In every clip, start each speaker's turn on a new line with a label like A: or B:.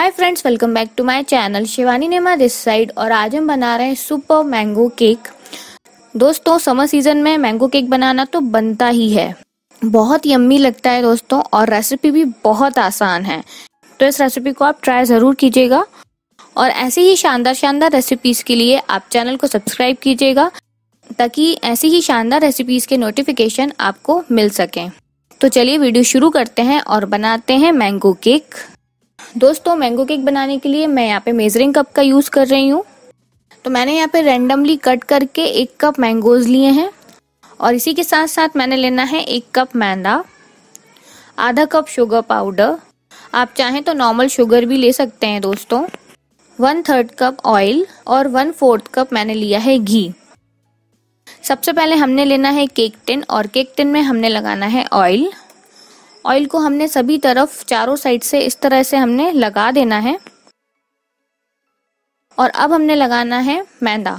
A: Hi friends, welcome back to my channel Shivani Nema this side. और आज हम बना रहे हैं सुपर मैंगो केक। दोस्तों, समर सीजन में मैंगो केक बनाना तो बनता ही है, बहुत यम्मी लगता है दोस्तों, और रेसिपी भी बहुत आसान है। तो इस रेसिपी को आप ट्राई ज़रूर कीजिएगा और ऐसी ही शानदार रेसिपीज़ के लिए आप चैनल को सब्सक्राइब कीजिएगा ताकि ऐसी ही शानदार रेसिपीज़ के नोटिफिकेशन आपको मिल सकें। तो चलिए वीडियो शुरू करते हैं और बनाते हैं मैंगो केक। दोस्तों, मैंगो केक बनाने के लिए मैं यहाँ पे मेजरिंग कप का यूज़ कर रही हूँ। तो मैंने यहाँ पे रैंडमली कट करके 1 कप मैंगोज लिए हैं और इसी के साथ साथ मैंने लेना है 1 कप मैदा, आधा कप शुगर पाउडर, आप चाहें तो नॉर्मल शुगर भी ले सकते हैं दोस्तों, 1/3 कप ऑयल और 1/4 कप मैंने लिया है घी। सबसे पहले हमने लेना है केक टिन और केक टिन में हमने लगाना है ऑयल। ऑयल को हमने सभी तरफ चारों साइड से इस तरह से हमने लगा देना है। और अब हमने लगाना है मैदा।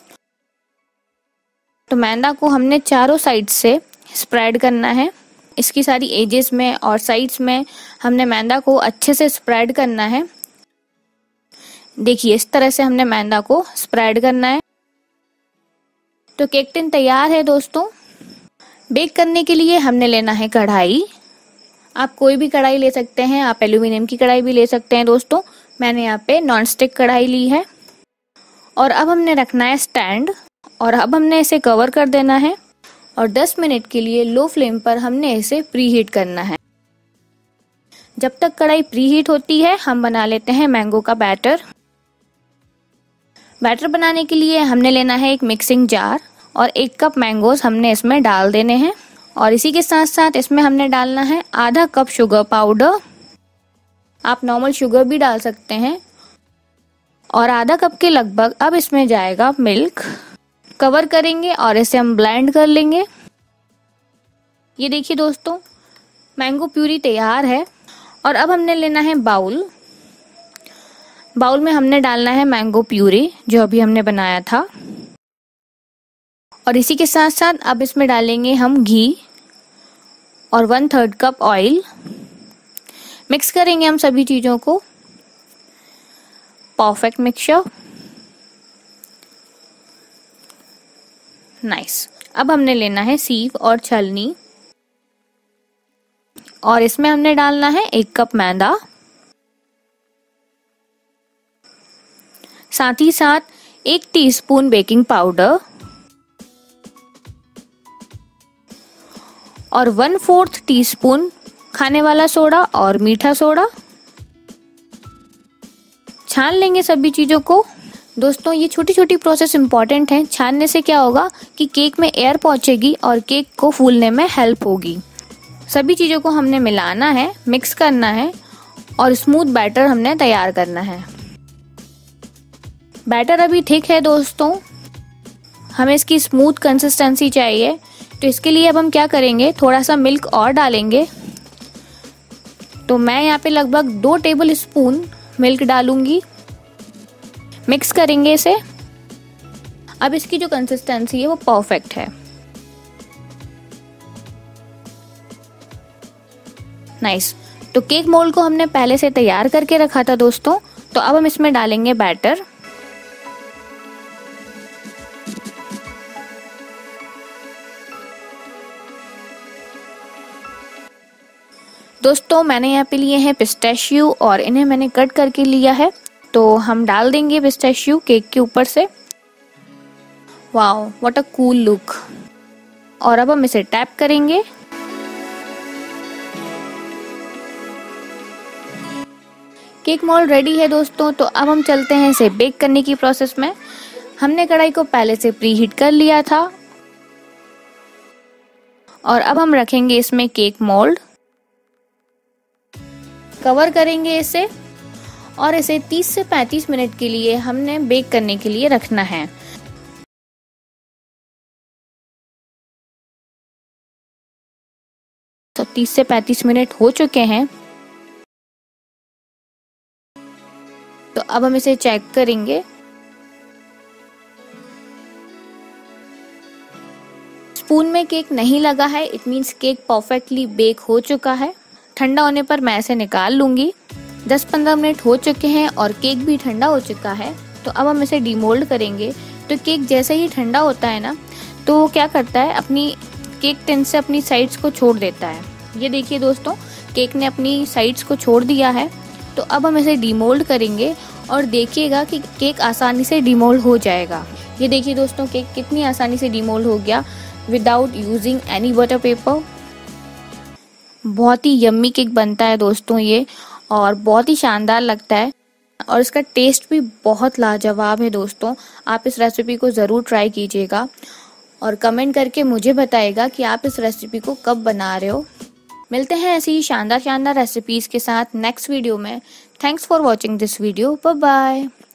A: तो मैदा को हमने चारों साइड से स्प्रेड करना है। इसकी सारी एजेस में और साइड्स में हमने मैदा को अच्छे से स्प्रेड करना है। देखिए, इस तरह से हमने मैदा को स्प्रेड करना है। तो केक टिन तैयार है दोस्तों। बेक करने के लिए हमने लेना है कढ़ाई। आप कोई भी कढ़ाई ले सकते हैं, आप एल्यूमिनियम की कढ़ाई भी ले सकते हैं दोस्तों। मैंने यहाँ पे नॉन स्टिक कढ़ाई ली है। और अब हमने रखना है स्टैंड और अब हमने इसे कवर कर देना है और 10 मिनट के लिए लो फ्लेम पर हमने इसे प्रीहीट करना है। जब तक कढ़ाई प्रीहीट होती है हम बना लेते हैं मैंगो का बैटर। बैटर बनाने के लिए हमने लेना है एक मिक्सिंग जार और 1 कप मैंगोज हमने इसमें डाल देने हैं और इसी के साथ साथ इसमें हमने डालना है आधा कप शुगर पाउडर, आप नॉर्मल शुगर भी डाल सकते हैं, और आधा कप के लगभग अब इसमें जाएगा मिल्क। कवर करेंगे और इसे हम ब्लेंड कर लेंगे। ये देखिए दोस्तों, मैंगो प्यूरी तैयार है। और अब हमने लेना है बाउल। बाउल में हमने डालना है मैंगो प्यूरी जो अभी हमने बनाया था, और इसी के साथ साथ अब इसमें डालेंगे हम घी और 1/3 कप ऑयल। मिक्स करेंगे हम सभी चीज़ों को। Perfect mixture, nice. अब हमने लेना है सीव और छलनी और इसमें हमने डालना है 1 कप मैदा, साथ ही साथ 1 टीस्पून बेकिंग पाउडर और 1/4 टीस्पून खाने वाला सोडा और मीठा सोडा। छान लेंगे सभी चीज़ों को। दोस्तों, ये छोटी छोटी प्रोसेस इंपॉर्टेंट है। छानने से क्या होगा कि केक में एयर पहुंचेगी और केक को फूलने में हेल्प होगी। सभी चीज़ों को हमने मिलाना है, मिक्स करना है और स्मूथ बैटर हमने तैयार करना है। बैटर अभी थिक है दोस्तों, हमें इसकी स्मूथ कंसिस्टेंसी चाहिए। तो इसके लिए अब हम क्या करेंगे, थोड़ा सा मिल्क और डालेंगे। तो मैं यहाँ पे लगभग 2 टेबल स्पून मिल्क डालूंगी। मिक्स करेंगे इसे। अब इसकी जो कंसिस्टेंसी है वो परफेक्ट है, नाइस। तो केक मोल्ड को हमने पहले से तैयार करके रखा था दोस्तों। तो अब हम इसमें डालेंगे बैटर। दोस्तों, मैंने यहाँ पे लिए हैं पिस्ताशियो और इन्हें मैंने कट करके लिया है। तो हम डाल देंगे पिस्ताशियो केक के ऊपर से। Wow, what a cool look. और अब हम इसे टैप करेंगे। केक मोल्ड रेडी है दोस्तों। तो अब हम चलते हैं इसे बेक करने की प्रोसेस में। हमने कढ़ाई को पहले से प्रीहीट कर लिया था और अब हम रखेंगे इसमें केक मोल्ड, कवर करेंगे इसे और इसे 30 से 35 मिनट के लिए हमने बेक करने के लिए रखना है। तो 30 से 35 मिनट हो चुके हैं। तो अब हम इसे चेक करेंगे। स्पून में केक नहीं लगा है, it means cake perfectly bake हो चुका है। ठंडा होने पर मैं इसे निकाल लूंगी। 10-15 मिनट हो चुके हैं और केक भी ठंडा हो चुका है। तो अब हम इसे डीमोल्ड करेंगे। तो केक जैसे ही ठंडा होता है ना, तो क्या करता है, अपनी केक टिन से अपनी साइड्स को छोड़ देता है। ये देखिए दोस्तों, केक ने अपनी साइड्स को छोड़ दिया है। तो अब हम इसे डीमोल्ड करेंगे और देखिएगा कि केक आसानी से डीमोल्ड हो जाएगा। ये देखिए दोस्तों, केक कितनी आसानी से डीमोल्ड हो गया without using any butter paper. बहुत ही यम्मी केक बनता है दोस्तों ये, और बहुत ही शानदार लगता है और इसका टेस्ट भी बहुत लाजवाब है दोस्तों। आप इस रेसिपी को ज़रूर ट्राई कीजिएगा और कमेंट करके मुझे बताइएगा कि आप इस रेसिपी को कब बना रहे हो। मिलते हैं ऐसी ही शानदार रेसिपीज़ के साथ नेक्स्ट वीडियो में। Thanks for watching this video. Bye bye.